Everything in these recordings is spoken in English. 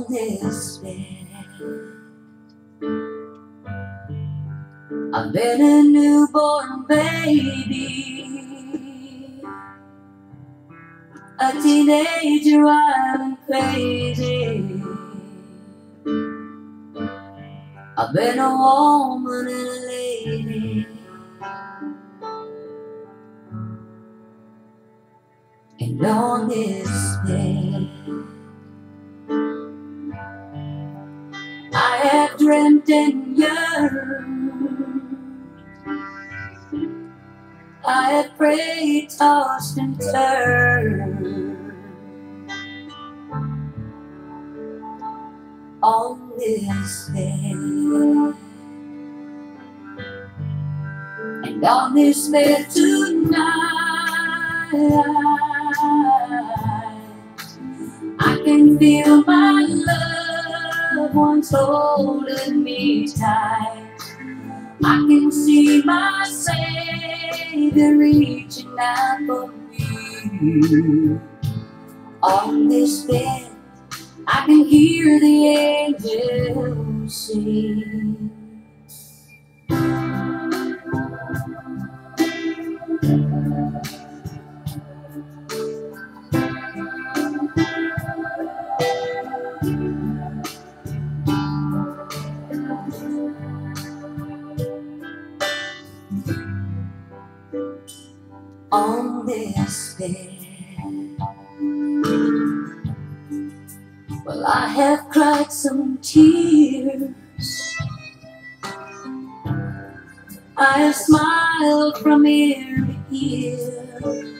on this bed. I've been a newborn baby, a teenager wild and crazy. I've been a woman and a lady, and on this bed I have dreamt and yearned, I have prayed, tossed and turned on this bed. And on this bed tonight I can feel my loved ones holding me tight. I can see my Savior reaching out for me. On this bed I can hear the angels sing. On this bed, well, I have cried some tears, I have smiled from ear to ear,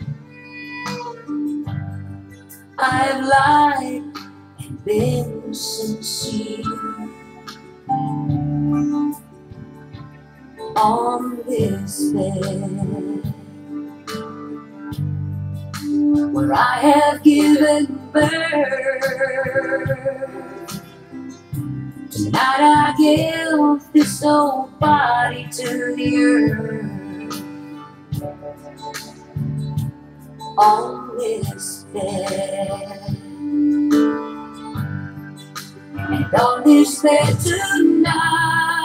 I have lied and been sincere. On this bed, where I have given birth, tonight I give this old body to the earth. On this bed, and on this bed tonight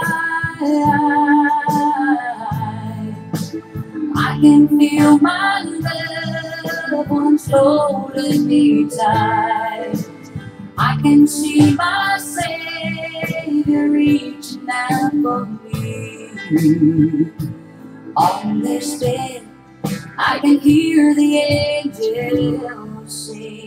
I can feel my loved ones holding me tight. I can see my Savior reaching out for me. On this bed I can hear the angels sing.